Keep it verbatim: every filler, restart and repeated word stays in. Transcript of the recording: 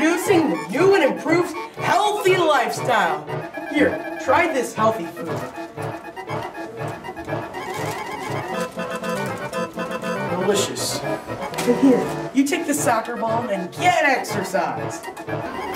Introducing the new and improved healthy lifestyle. Here, try this healthy food. Delicious. And here, you take the soccer ball and get exercise.